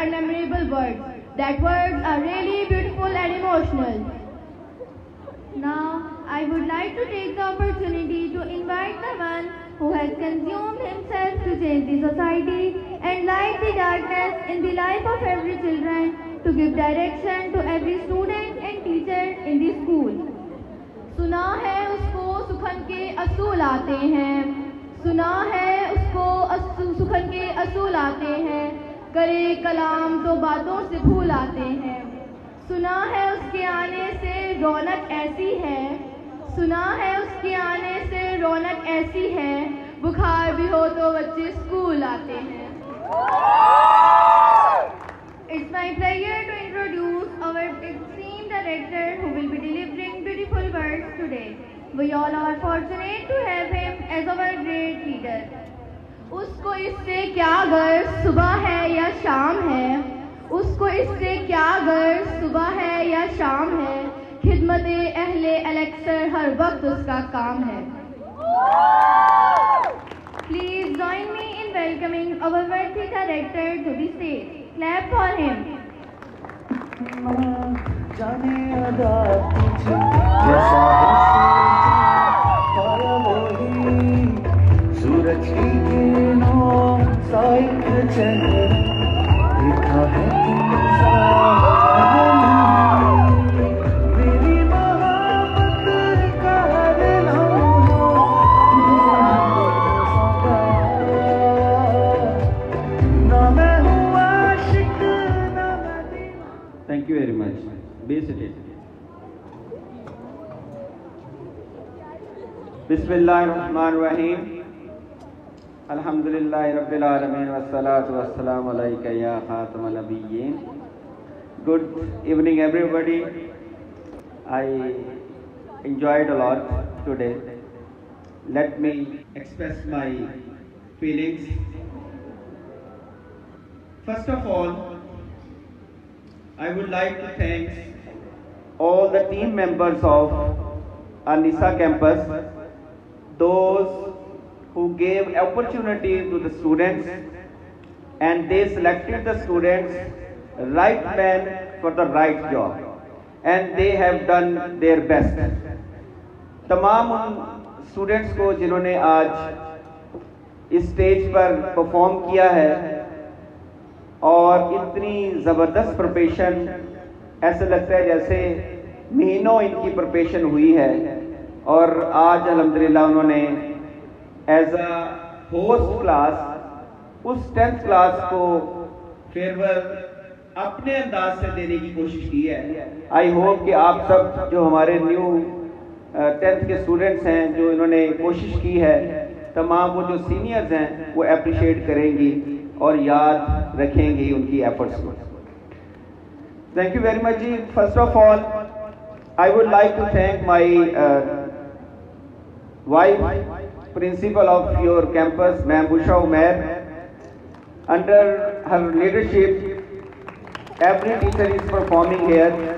and memorable words. That words are really beautiful and emotional. Now, I would like to take the opportunity to invite the one who has consumed himself to change the society and light the darkness in the life of every children, to give direction to every student and teacher in the school. सुना है उसको सुखन के असूल आते हैं, सुना है उसको सुखन के असूल आते हैं, करे कलाम तो बातों से भूल आते हैं. सुना है उसके आने से रौनक ऐसी है, सुना है उसके आने से रौनक ऐसी है, बुखार भी हो तो बच्चे स्कूल आते हैं. It's my pleasure to introduce our esteemed director who will be delivering beautiful words today. We all are fortunate to have him as our great leader. उसको इससे क्या गर्व सुबह है या शाम है, उसको इससे क्या गर्व सुबह है या शाम है, खिदमते अहले एलेक्सर हर वक्त उसका काम है. Please join me in welcoming our worthy director to the stage. Clap for him. जाने अदा तुझे जैसा है वही सूरज की किरणों सा एक चेहरा देखा है तुमसा मेरी मोहब्बत का ना मैं हूँ आशिक ना मैं दीवाना. Thank you very much. Be seated. Bismillahirrahmanirrahim. Alhamdulillahi Rabbil Alameen wassalatu wassalamu alayka ya khatamal nabiyyin. Good evening everybody. I enjoyed a lot today. Let me express my feelings. First of all, I would like to thank all the team members of An-Nisa campus, those who gave opportunity to the students and they selected the students right man for the right job and they have done their best. तमाम उन students को जिन्होंने आज इस stage पर perform किया है और इतनी ज़बरदस्त प्रिपरेशन, ऐसा लगता है जैसे महीनों इनकी प्रिपरेशन हुई है और आज अल्हम्दुलिल्लाह उन्होंने एज अ होस्ट क्लास उस 10th क्लास को फेयरवेल अपने अंदाज से देने की कोशिश की है. आई होप कि आप सब जो हमारे न्यू 10th के स्टूडेंट्स हैं जो इन्होंने कोशिश की है, तमाम वो जो सीनियर्स हैं वो अप्रिशिएट करेंगी और याद रखेंगी उनकी एफर्ट्स को. Thank you very much ji. First of all, I would like to thank my wife, principal of your campus, Ma'am Busha Umair. Under her leadership, every teacher is performing here.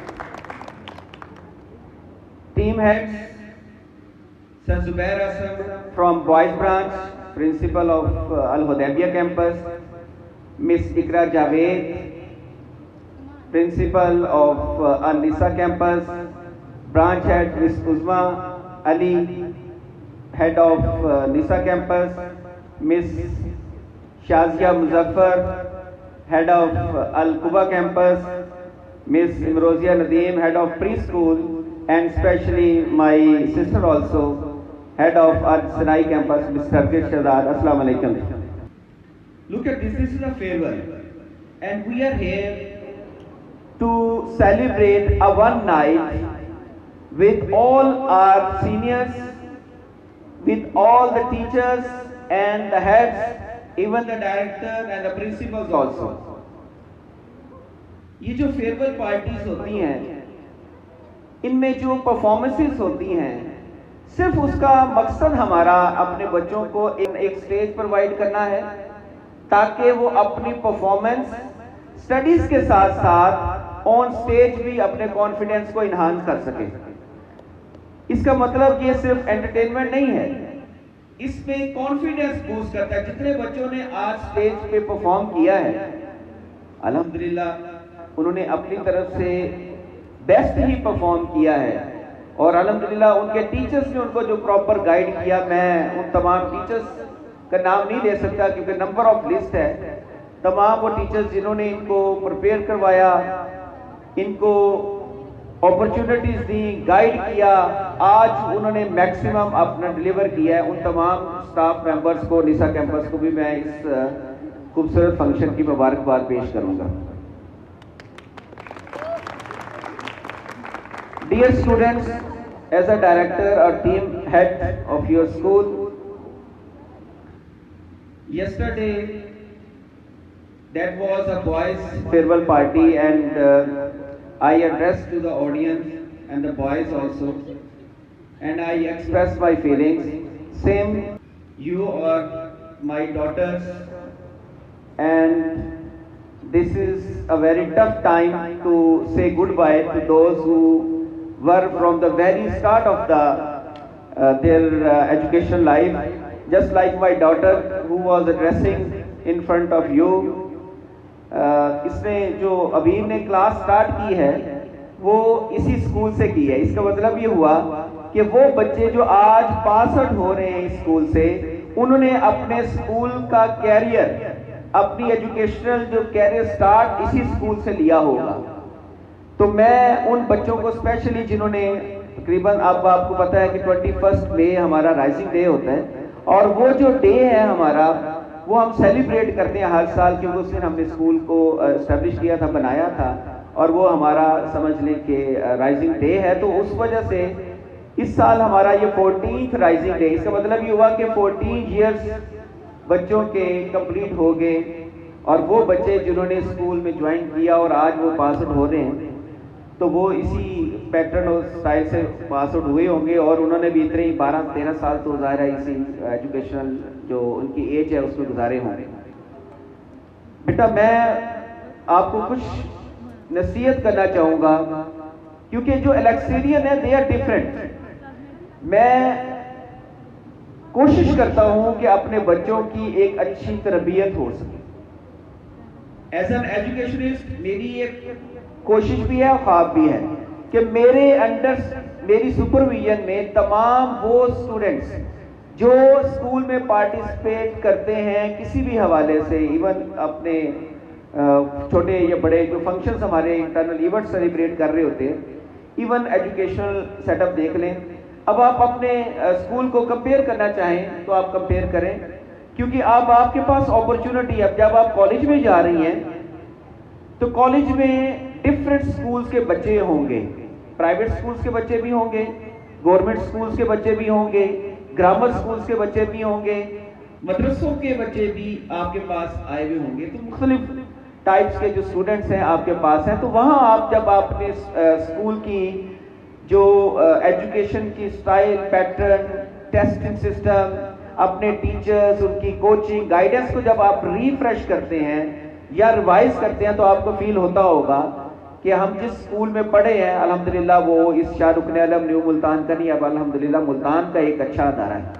Team heads, Sir Zubair Asam from Boys Branch, principal of Al-Hudaybiyah campus, Miss Ikra Javed, principal of An-Nisa campus, branch head Miss Uzma Ali, head of Nisa campus, Miss Shazia Muzaffar, head of Al-Quba campus, Miss Imrozia Nadeem, head of preschool, and especially my sister also, head of Al-Sinai campus, Miss Sarkis Shahzad. Assalamu alaikum. Look at this, this is a farewell, and we are here to celebrate a one night with all our seniors, with all the teachers and the heads, even the director and the principals also. ये जो farewell parties होती हैं, इनमें जो performances होती हैं, सिर्फ उसका मकसद हमारा अपने बच्चों को एक स्टेज प्रोवाइड करना है ताकि वो अपनी परफॉर्मेंस स्टडीज के साथ साथ ऑन स्टेज भी अपने कॉन्फिडेंस को इन्हांस कर सके. इसका मतलब ये सिर्फ एंटरटेनमेंट नहीं है, इसमें कॉन्फिडेंस बूस्ट करता है. जितने बच्चों ने आज स्टेज पे परफॉर्म किया है الحمدللہ انہوں نے اپنی طرف سے بیسٹ ہی پرفارم کیا ہے، اور الحمدللہ ان کے ٹیچرز نے ان کو جو پراپر گائیڈ کیا. میں ان تمام ٹیچرز کا نام نہیں لے سکتا کیونکہ نمبر آف لسٹ ہے. تمام وہ ٹیچرز جنہوں نے ان کو پریپیئر کروایا، ان کو اپرچونٹیز دی، گائیڈ کیا، آج انہوں نے میکسیمم اپنا ڈیلیور کیا ہے. ان تمام سٹاف ممبرز کو، نسا کیمپس کو بھی میں اس خوبصورت فنکشن کی مبارکباد پیش کروں گا. Dear students, as a director or team head of your school, yesterday that was a boys' farewell party, and I addressed to the audience and the boys also, and I expressed my feelings. Same, you are my daughters, and this is a very tough time to say goodbye to those who were from the very start of their education life, just like my daughter who was addressing in front of you. اس نے جو ابھی نے class start کی ہے وہ اسی school سے کی ہے. اس کا مطلب یہ ہوا کہ وہ بچے جو آج پاس آؤٹ ہو رہے ہیں اسکول سے، انہوں نے اپنے اسکول کا کیریئر، اپنی ایجوکیشنل جو کیریئر سٹارٹ اسی اسکول سے لیا ہوگا. تو میں ان بچوں کو اسپیشلی جنہوں نے تقریباً، اب آپ کو پتہ ہے کہ 21 مئی ہمارا رائزنگ ڈے ہوتا ہے، اور وہ جو ڈے ہے ہمارا وہ ہم سیلیبریٹ کرتے ہیں ہر سال، کیونکہ اس دن ہم نے اسکول کو اسٹیبلش کیا تھا، بنایا تھا، اور وہ ہمارا سمجھ لیں کہ رائزنگ ڈے ہے. تو اس وجہ سے اس سال ہمارا یہ 14th رائزنگ ڈے. اس کا مطلب یہ ہوا کہ 14 ایئرس بچوں کے کمپلیٹ ہو گئے، اور وہ بچے جنہوں نے اسکول میں جوائن کیا اور آج وہ پاس آؤٹ ہو رہے ہیں تو وہ اسی پیٹرن اور اسٹائل سے پاس آؤٹ ہوئے ہوں گے، اور انہوں نے بھی اتنے ہی 12-13 سال تو ظاہر ہے اسی ایجوکیشنل جو ان کی ایج ہے اس میں گزارے ہوں گے. بیٹا میں آپ کو کچھ نصیحت کرنا چاہوں گا، کیونکہ جو الیکسیرین ہے دے آر ڈفرینٹ. میں کوشش کرتا ہوں کہ اپنے بچوں کی ایک اچھی تربیت ہو سکے. ایز این ایجوکیشنسٹ میری ایک کوشش بھی ہے اور خواب بھی ہے کہ میرے انڈر، میری سپرویژن میں تمام وہ اسٹوڈنٹس جو اسکول میں پارٹیسپیٹ کرتے ہیں کسی بھی حوالے سے، ایون اپنے چھوٹے یا بڑے جو فنکشنز ہمارے انٹرنل ایونٹ سیلیبریٹ کر رہے ہوتے ہیں، ایون ایجوکیشنل سیٹ اپ دیکھ لیں. اب آپ اپنے اسکول کو کمپیئر کرنا چاہیں تو آپ کمپیئر کریں، کیونکہ اب آپ کے پاس اپرچونٹی ہے. اب جب آپ کالج میں جا رہی ہیں تو کالج میں ڈفرینٹ سکولز کے بچے ہوں گے، پرائیویٹ سکولز کے بچے بھی ہوں گے، گورنمنٹ سکولز کے بچے بھی ہوں گے، گرامر سکولز کے بچے بھی ہوں گے، مدرسوں کے بچے بھی آپ کے پاس آئے ہوئے ہوں گے. تو مختلف ٹائپس کے جو اسٹوڈنٹس ہیں آپ کے پاس ہیں. تو وہاں آپ جب آپ اپنے اسکول کی جو ایجوکیشن کی سٹائل، پیٹرن، ٹیسٹنگ سسٹم، اپنے ٹیچرز، ان کی کوچنگ، گائیڈنس کو جب آپ ریفریش کرتے ہیں یا ریوائز کرتے ہیں تو آپ کو فیل ہوتا ہوگا کہ ہم جس اسکول میں پڑھے ہیں الحمدللہ وہ اس شاہ رکن علم نیو ملتان کا نہیں، اب الحمدللہ ملتان کا ایک اچھا ادارہ ہے.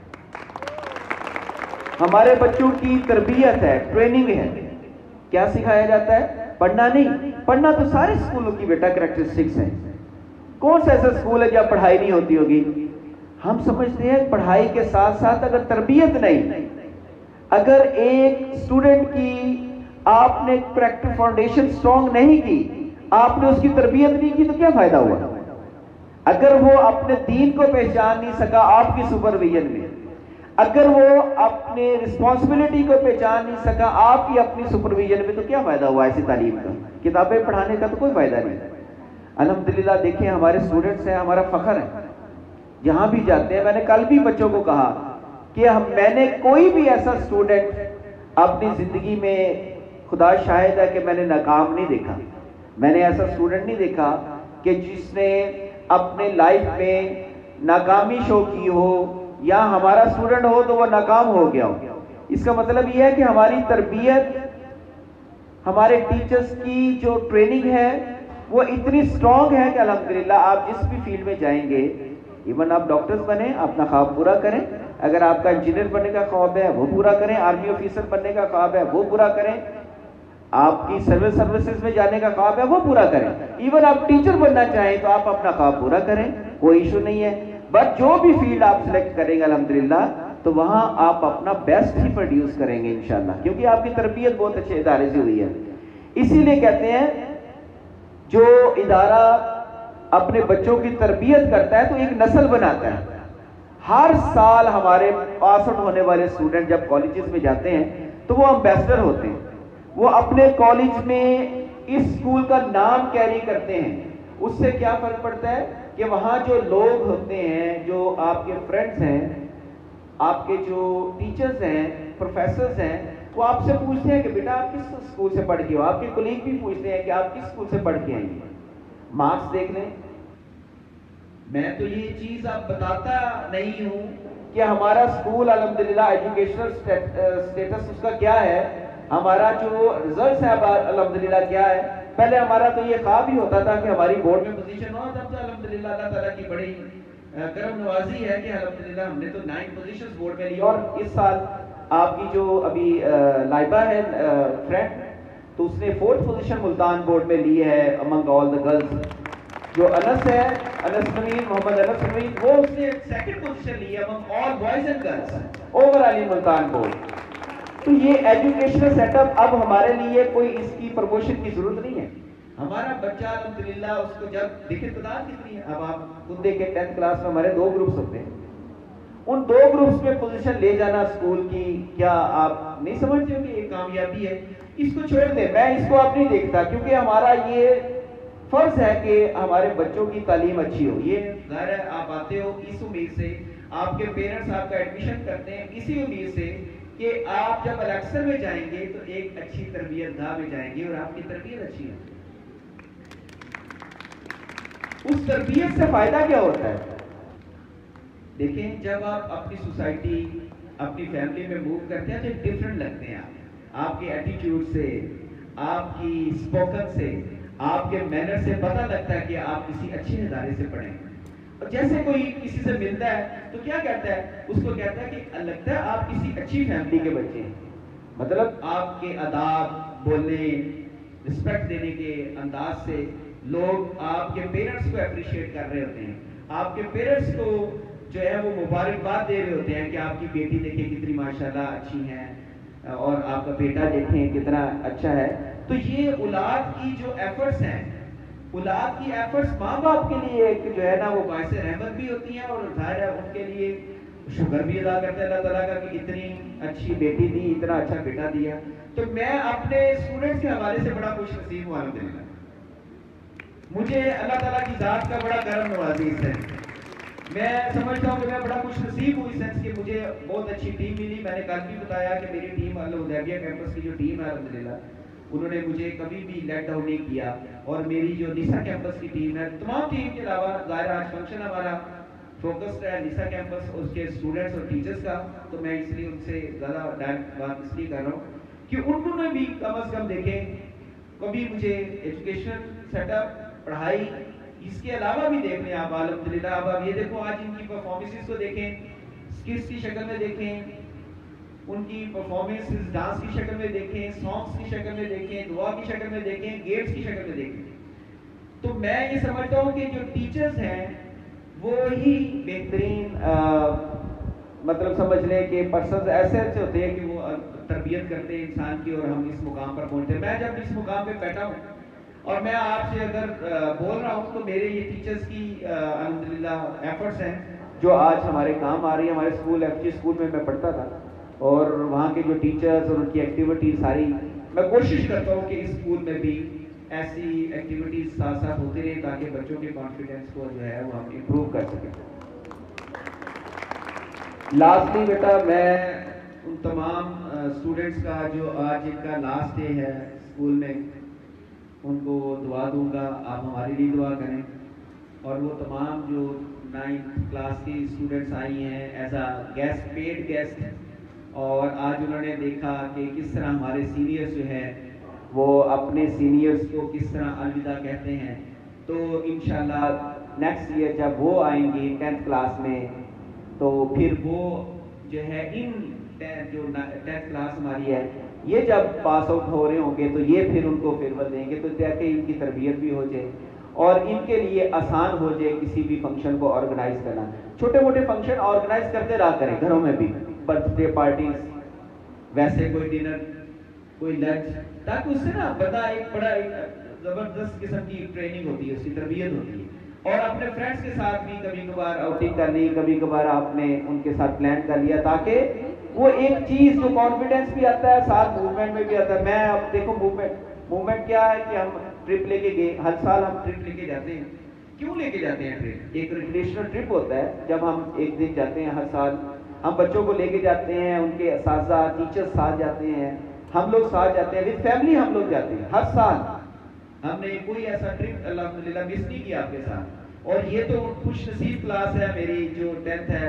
ہمارے بچوں کی تربیت ہے، ٹریننگ ہے. کیا سکھایا جاتا ہے؟ پڑھنا نہیں. پڑھنا تو سارے اسکولوں کی بیٹا کریکٹرسٹکس ہیں. کون سا ایسا اسکول ہے جہاں پڑھائی نہیں ہوتی ہوگی؟ ہم سمجھتے ہیں پڑھائی کے ساتھ ساتھ اگر تربیت نہیں، اگر ایک اسٹوڈنٹ کی آپ نے کریکٹر فاؤنڈیشن سٹرونگ نہیں کی، آپ نے اس کی تربیت نہیں کی تو کیا فائدہ ہوا؟ اگر وہ اپنے دین کو پہچان نہیں سکا آپ کی سپرویژن میں، اگر وہ اپنے رسپانسبلٹی کو پہچان نہیں سکا آپ کی اپنی سپرویژن میں، تو کیا فائدہ ہوا ایسی تعلیم کا؟ کتابیں پڑھانے کا تو کوئی فائدہ نہیں. الحمدللہ دیکھیں ہمارے اسٹوڈنٹس ہیں، ہمارا فخر ہے جہاں بھی جاتے ہیں. میں نے کل بھی بچوں کو کہا کہ میں نے کوئی بھی ایسا اسٹوڈنٹ اپنی زندگی میں، خدا شاہد ہے کہ میں نے ناکام نہیں دیکھا. میں نے ایسا اسٹوڈنٹ نہیں دیکھا کہ جس نے اپنے لائف میں ناکامی شو کی ہو، یا ہمارا اسٹوڈنٹ ہو تو وہ ناکام ہو گیا ہو. اس کا مطلب یہ ہے کہ ہماری تربیت، ہمارے ٹیچرز کی جو ٹریننگ ہے وہ اتنی سٹرونگ ہے کہ الحمدللہ آپ جس بھی فیلڈ میں جائیں گے، ایون آپ ڈاکٹرز بنیں، اپنا خواب پورا کریں. اگر آپ کا انجینئر بننے کا خواب ہے وہ پورا کریں، آرمی آفیسر بننے کا خواب ہے وہ پورا کریں. آپ کی سول سروسز میں جانے کا خواب ہے وہ پورا کریں. ایون آپ ٹیچر بننا چاہیں تو آپ اپنا خواب پورا کریں, کوئی ایشو نہیں ہے. بٹ جو بھی فیلڈ آپ سلیکٹ کریں گے الحمدللہ تو وہاں آپ اپنا بیسٹ ہی پروڈیوس کریں گے انشاءاللہ, کیونکہ آپ کی تربیت بہت اچھے ادارے سے ہوئی ہے. اسی لیے کہتے ہیں جو ادارہ اپنے بچوں کی تربیت کرتا ہے تو ایک نسل بناتا ہے. ہر سال ہمارے پاس آؤٹ ہونے والے اسٹوڈنٹ جب کالجز میں جاتے ہیں تو وہ امبیسڈر ہوتے ہیں, وہ اپنے کالج میں اس اسکول کا نام کیری کرتے ہیں. اس سے کیا فرق پڑتا ہے کہ وہاں جو لوگ ہوتے ہیں, جو آپ کے فرینڈز ہیں, آپ کے جو ٹیچرز ہیں, پروفیسرز ہیں, وہ آپ سے پوچھتے ہیں کہ بیٹا آپ کس اسکول سے پڑھ کے ہو. آپ کے کولیگ بھی پوچھتے ہیں کہ آپ کس اسکول سے پڑھ کے آئیں گے. مارکس دیکھ لیں. میں تو یہ چیز آپ بتاتا نہیں ہوں کہ ہمارا اسکول الحمدللہ ایجوکیشنل اسٹیٹس اس کا کیا ہے, ہمارا جو ریزلٹس ہے الحمدللہ کیا ہے. پہلے ہمارا تو یہ خواب ہی ہوتا تھا کہ ہماری بورڈ میں پوزیشن ہو, تب تو الحمدللہ اللہ تعالیٰ کی بڑی کرم نوازی ہے کہ الحمدللہ ہم نے تو 9 پوزیشنز بورڈ میں لی. اور اس سال آپ کی جو ابھی لائبہ ہے فرینڈ, تو اس نے 4th پوزیشن ملتان بورڈ میں لی ہے امنگ آل دا گرلز. جو انس ہے, انس نوید, محمد انس نوید, وہ اس نے 2nd پوزیشن لی ہے among all boys and girls over all in Multan board. تو یہ ایجوکیشنل سیٹ اپ اب ہمارے لیے کوئی اس کی پروموشن کی ضرورت نہیں ہے. ہمارا بچہ الحمدللہ اس کو جب دیکھے تعداد کتنی ہے, اب آپ خود دیکھیں 10th کلاس میں ہمارے 2 گروپس ہوتے ہیں, ان 2 گروپس میں پوزیشن لے جانا اسکول کی, کیا آپ نہیں سمجھتے ہو کہ یہ کامیابی ہے؟ اس کو چھوڑ دیں, میں اس کو اب نہیں دیکھتا, کیونکہ ہمارا یہ فرض ہے کہ ہمارے بچوں کی تعلیم اچھی ہو. یہ ظاہر ہے آپ آتے ہو اس امید سے, آپ کے پیرنٹس آپ کا ایڈمیشن کرتے ہیں اسی امید سے کہ آپ جب الیکشن میں جائیں گے تو ایک اچھی تربیت گاہ میں جائیں گے اور آپ کی تربیت اچھی ہے. اس تربیت سے فائدہ کیا ہوتا ہے؟ دیکھیں, جب آپ اپنی سوسائٹی, اپنی فیملی میں موو کرتے ہیں تو ڈفرنٹ لگتے ہیں. آپ کے ایٹیٹیوڈ سے, آپ کی اسپوکن سے, آپ کے مینر سے پتہ لگتا ہے کہ آپ کسی اچھے ادارے سے پڑھیں. اور جیسے کوئی کسی سے ملتا ہے تو کیا کہتا ہے, اس کو کہتا ہے کہ لگتا ہے آپ کسی اچھی فیملی کے بچے ہیں. مطلب آپ کے آداب, بولنے, رسپیکٹ دینے کے انداز سے لوگ آپ کے پیرنٹس کو اپریشیٹ کر رہے ہوتے ہیں, آپ کے پیرنٹس کو جو ہے وہ مبارکباد دے رہے ہوتے ہیں کہ آپ کی بیٹی دیکھیں کتنی ماشاءاللہ اچھی ہیں, اور آپ کا بیٹا دیکھیں کتنا اچھا ہے. تو یہ اولاد کی جو ایفرٹس ہیں, اولاد کی ایفرٹس ماں باپ کے لیے ایک جو ہے نا وہ باعث رحمت بھی ہوتی ہیں, اور ظاہر ہے ان کے لیے شکر بھی ادا کرتے ہیں اللہ تعالیٰ کا کہ اتنی اچھی بیٹی دی, اتنا اچھا بیٹا دیا. تو میں اپنے اسٹوڈنٹس کے حوالے سے بڑا خوش نصیب ہوں الحمدللہ. مجھے اللہ تعالیٰ کی ذات کا بڑا کرم نوازی ہے. میں سمجھتا ہوں کہ میں بڑا خوش نصیب ہوں اس سینس کہ مجھے بہت اچھی ٹیم ملی. میں نے کل بھی بتایا کہ میری ٹیم الحدیبیہ کیمپس کی جو ٹیم ہے الحمدللہ انہوں نے مجھے کبھی بھی لیٹ ڈاؤن نہیں کیا. اور میری جو نیسا کیمپس کی ٹیم ہے, تمام ٹیم کے علاوہ ظاہر آج فنکشن ہمارا فوکسڈ ہے نیسا کیمپس اور اس کے اسٹوڈنٹس اور ٹیچرس کا, تو میں اس لیے ان سے زیادہ ڈائریکٹ بات اس لیے کر رہا ہوں کہ انہوں نے بھی کم از کم دیکھیں کبھی مجھے ایجوکیشن سیٹ اپ, پڑھائی, اس کے علاوہ بھی دیکھ لیں آپ الحمدللہ. اب آپ یہ دیکھو, آج ان کی پرفارمنسز کو دیکھیں, اسکٹس کی شکل میں دیکھیں, ان کی پرفارمنس ڈانس کی شکل میں دیکھیں, سانگس کی شکل میں دیکھیں, دعا کی شکل میں دیکھیں, گیمز کی شکل میں دیکھیں. تو میں یہ سمجھتا ہوں کہ جو ٹیچرز ہیں وہ ہی بہترین مطلب سمجھ لیں کہ پرسنز ایسے ہوتے ہیں کہ وہ تربیت کرتے ہیں انسان کی, اور ہم اس مقام پر پہنچتے ہیں. میں جب اس مقام پہ بیٹھا ہوں اور میں آپ سے اگر بول رہا ہوں تو میرے یہ ٹیچرز کی الحمدللہ ایفرٹس ہیں جو آج ہمارے کام آ رہی ہے. ہمارے اسکول FG اسکول میں پڑھتا تھا, اور وہاں کے جو ٹیچرز اور ان کی ایکٹیویٹیز ساری, میں کوشش کرتا ہوں کہ اس اسکول میں بھی ایسی ایکٹیویٹیز ساتھ ساتھ ہوتے رہیں تاکہ بچوں کے کانفیڈنس کو جو ہے وہ ہم امپروو کر سکیں. لاسٹلی بیٹا میں ان تمام اسٹوڈنٹس کا جو آج ان کا لاسٹ ڈے ہے اسکول میں, ان کو دعا دوں گا, آپ ہمارے لیے دعا کریں. اور وہ تمام جو 9th کلاس کی اسٹوڈنٹس آئی ہیں as a guest, paid guest, اور آج انہوں نے دیکھا کہ کس طرح ہمارے سینئرز جو ہے وہ اپنے سینئرز کو کس طرح الوداع کہتے ہیں. تو انشاءاللہ نیکسٹ ایئر جب وہ آئیں گی 10th کلاس میں, تو پھر وہ جو ہے ان جو 10th کلاس ہماری ہے یہ جب پاس آؤٹ ہو رہے ہوں گے تو یہ پھر ان کو فیئر ویل دیں گے، تو تاکہ ان کی تربیت بھی ہو جائے اور ان کے لیے آسان ہو جائے کسی بھی فنکشن کو آرگنائز کرنا. چھوٹے موٹے فنکشن آرگنائز کرتے رہا کریں گھروں میں بھی، برتھ ڈے پارٹیز، ویسے کوئی ڈنر، کوئی لنچ، تاکہ اس سے نا بندہ ایک بڑا ایک زبردست قسم کی ٹریننگ ہوتی ہے، اس کی تربیت ہوتی ہے. اور اپنے فرینڈس کے ساتھ بھی کبھی کبھار آؤٹنگ کرنی، کبھی کبھار آپ نے ان کے ساتھ پلان کر لیا، تاکہ وہ ایک چیز جو کانفیڈنس بھی آتا ہے ساتھ موومنٹ میں بھی آتا ہے. میں اب دیکھو موومنٹ کیا ہے کہ ہم ٹرپ لے کے گئے، ہر سال ہم ٹرپ لے کے جاتے ہیں. کیوں لے کے جاتے ہیں ٹرپ؟ ایک ریکریشنل ٹرپ ہوتا ہے جب ہم ایک دن جاتے ہیں ہر سال. ہم بچوں کو لے کے جاتے ہیں، ان کے اساتذہ ٹیچر ساتھ جاتے ہیں، ہم لوگ ساتھ جاتے ہیں، ود فیملی ہم لوگ جاتے ہیں. ہر سال ہم نے کوئی ایسا ٹرپ الحمدللہ مس نہیں کیا آپ کے ساتھ. اور یہ تو خوش نصیب کلاس ہے میری جو 10th ہے،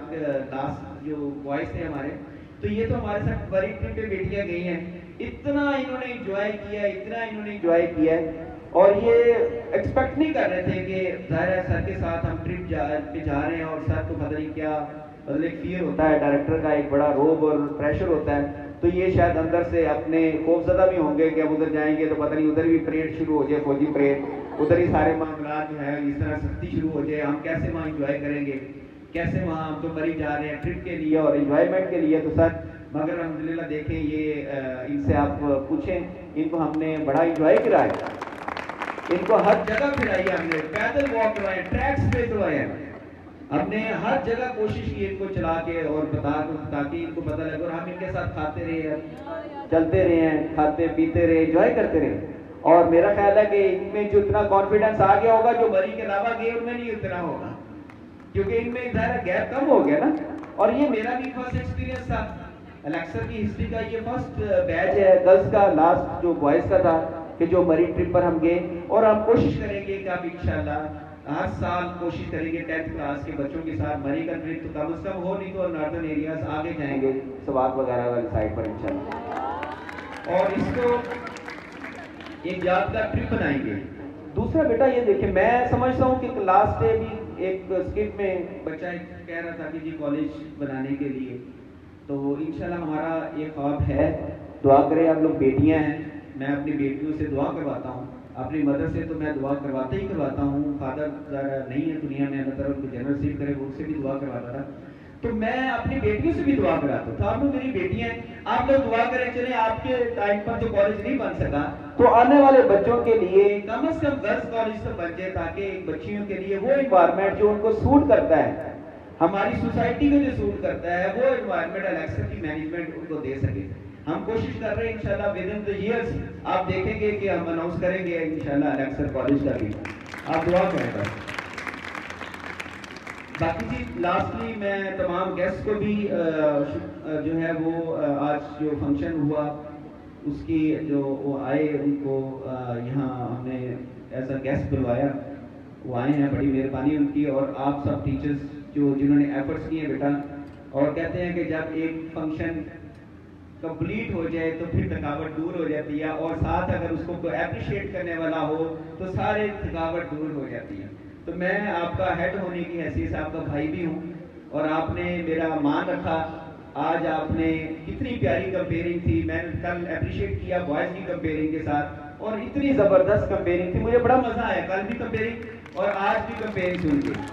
لاسٹ جو بوائز تھے ہمارے، تو یہ تو ہمارے ساتھ بڑی ٹرپ پہ بیٹیاں گئی ہیں. اتنا انہوں نے انجوائے کیا، اتنا انہوں نے انجوائے کیا ہے، اور یہ ایکسپیکٹ نہیں کر رہے تھے کہ ظاہر ہے سر کے ساتھ ہم ٹرپ پہ جا رہے ہیں اور سر کو پتہ نہیں کیا، مطلب ایک فیئر ہوتا ہے، ڈائریکٹر کا ایک بڑا روب اور پریشر ہوتا ہے. تو یہ شاید اندر سے اپنے خوف زدہ بھی ہوں گے کہ اب ادھر جائیں گے تو پتہ نہیں ادھر بھی پریڈ شروع ہو جائے، فوجی پریڈ، ادھر ہی سارے معاملات جو ہے اس طرح سختی شروع ہو جائے، ہم کیسے وہاں انجوائے کریں گے، کیسے وہاں ہم تو مری جا رہے ہیں ٹرپ کے لیے اور انجوائمنٹ کے لیے. تو سر مگر الحمدللہ دیکھیں یہ ان سے آپ پوچھیں، ان کو ہم نے بڑا انجوائے کرایا، ان کو ہر جگہ پھرائی ہے، ہم نے پیدل واک کروائے، ٹریکس پہ کروائے، ہم نے ہر جگہ کوشش کی ان کو چلا کے اور بتا دو تاکہ ان کو پتہ لگے، اور ہم ان کے ساتھ کھاتے رہے ہیں، چلتے رہے ہیں، کھاتے پیتے رہے، انجوائے کرتے رہے. اور میرا خیال ہے کہ ان میں جو اتنا کانفیڈنس آ گیا ہوگا جو مری کے علاوہ گئے ان میں نہیں اتنا ہوگا، کیونکہ ان میں ظاہر گیپ کم ہو گیا نا. اور یہ میرا بھی فرسٹ ایکسپیرینس تھا الیکسر کی ہسٹری کا، یہ فرسٹ بیچ ہے گرلز کا، لاسٹ جو بوائز کا تھا کہ جو مری ٹرپ پر ہم گئے. اور ہم کوشش کریں گے کہ اب انشاءاللہ ہر سال کوشش کریں گے 10th کلاس کے بچوں کے ساتھ مری کا ٹرپ تو کم از کم ہو، نہیں تو نارتھن ایریاز آگے جائیں گے سوات وغیرہ والی سائڈ پر انشاءاللہ، اور اس کو ایک یادگار ٹرپ بنائیں گے. دوسرا بیٹا یہ دیکھیں، میں سمجھتا ہوں کہ لاسٹ ڈے بھی ایک اسکٹ میں بچہ کہہ رہا تھا کہ جی کالج بنانے کے لیے، تو انشاءاللہ ہمارا یہ خواب ہے. دعا کریں آپ لوگ، بیٹیاں ہیں، میں اپنی بیٹیوں سے دعا کرواتا ہوں، اپنی مدر سے تو میں دعا کرواتا ہی کرواتا ہوں. فادر ذرا نہیں ہے دنیا میں، اللہ تعالیٰ ان کو جنت نصیب کرے، ان سے بھی دعا کرواتا تھا. تو میں اپنی بیٹیوں سے بھی دعا کراتا تھا. آپ لوگ میری بیٹیاں ہیں، آپ لوگ دعا کریں. چلیں آپ کے ٹائم پر جو کالج نہیں بن سکا تو آنے والے بچوں کے لیے کم از کم گرلز کالج تو بن جائے، تاکہ بچیوں کے لیے وہ انوائرمنٹ جو ان کو سوٹ کرتا ہے، ہماری سوسائٹی کو جو سوٹ کرتا ہے، وہ انوائرمنٹ الیکسر کی مینجمنٹ ان کو دے سکے. ہم کوشش کر رہے ہیں انشاءاللہ ود ان دی ایئرز آپ دیکھیں گے کہ ہم اناؤنس کریں گے انشاءاللہ الیکسر کالج کا بھی. آپ دعا کریں گا. باقی جی لاسٹلی میں تمام گیسٹ کو بھی جو ہے وہ آج جو فنکشن ہوا اس کی جو وہ آئے ان کو یہاں ہم نے ایز اے گیسٹ بلوایا، وہ آئے ہیں، بڑی مہربانی ان کی. اور آپ سب ٹیچرز جو جنہوں نے ایفرٹس کیے بیٹا، اور کہتے ہیں کہ جب ایک فنکشن کمپلیٹ ہو جائے تو پھر تھکاوٹ دور ہو جاتی ہے، اور ساتھ اگر اس کو کوئی اپریشیٹ کرنے والا ہو تو سارے تھکاوٹ دور ہو جاتی ہے. تو میں آپ کا ہیڈ ہونے کی حیثیت سے آپ کا بھائی بھی ہوں، اور آپ نے میرا مان رکھا. آج آپ نے کتنی پیاری کمپیئرنگ تھی، میں نے کل اپریشیٹ کیا بوائز کی کمپیئرنگ کے ساتھ، اور اتنی زبردست کمپیئرنگ تھی، مجھے بڑا مزہ آیا کل بھی کمپیئرنگ اور آج بھی کمپیئرنگ سن کے.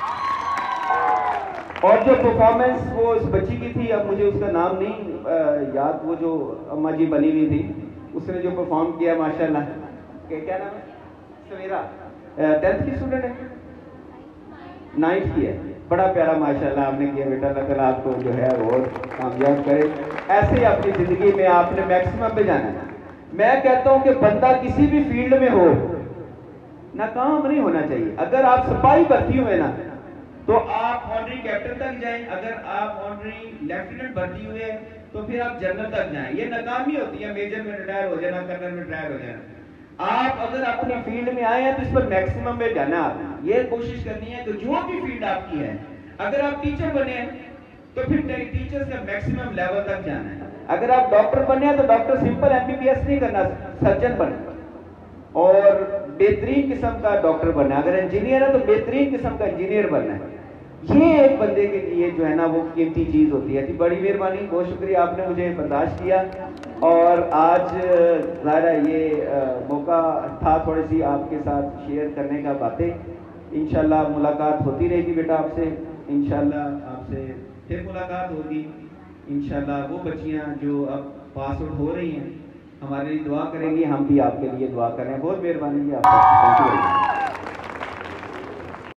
اور جو پرفارمنس وہ اس بچی کی تھی، اب مجھے اس کا نام نہیں یاد، وہ جو اماں جی بنی ہوئی تھی، اس نے جو پرفارم کیا ماشاءاللہ، کیا نام ہے؟ سویرا 10th کی اسٹوڈنٹ ہے، 9th کی ہے. بڑا پیارا ماشاءاللہ آپ نے کیا بیٹا، اللہ تعالیٰ آپ کو جو ہے اور کامیاب کرے. ایسے ہی اپنی زندگی میں آپ نے میکسیمم پہ جانا ہے. میں کہتا ہوں کہ بندہ کسی بھی فیلڈ میں ہو ناکام نہیں ہونا چاہیے. اگر آپ سپاہی بھرتی ہوئے نا تو آپ آنری کیپٹن تک جائیں، اگر آپ آنری لیفٹیننٹ بھرتی ہوئے تو پھر آپ جنرل تک جائیں. یہ ناکامی ہوتی ہے میجر میں ریٹائر ہو جانا، کرنل میں ریٹائر ہو جانا. آپ اگر اپنی فیلڈ میں آئے ہیں تو اس پر میکسیمم میں جانا. آپ یہ کوشش کرنی ہے کہ جو بھی فیلڈ آپ کی ہے، اگر آپ ٹیچر بنے ہیں تو پھر ٹیچرز کا میکسیمم لیول تک جانا ہے. اگر آپ ڈاکٹر بنے ہیں تو ڈاکٹر سمپل MBBS نہیں کرنا، سرجن بننا اور بہترین قسم کا ڈاکٹر بننا ہے. اگر انجینئر ہے تو بہترین قسم کا انجینئر بننا ہے. یہ ایک بندے کے لیے جو ہے نا وہ قیمتی چیز ہوتی ہے. جی بڑی مہربانی, بہت شکریہ, آپ نے مجھے برداشت کیا. اور آج ظاہر ہے یہ موقع تھا تھوڑی سی آپ کے ساتھ شیئر کرنے کا باتیں. انشاءاللہ ملاقات ہوتی رہے گی بیٹا آپ سے, انشاءاللہ آپ سے پھر ملاقات ہوگی. انشاءاللہ وہ بچیاں جو اب پاس آؤٹ ہو رہی ہیں ہمارے لیے دعا کریں گی, ہم بھی آپ کے لیے دعا کر رہے ہیں. بہت مہربانی جی آپ کا.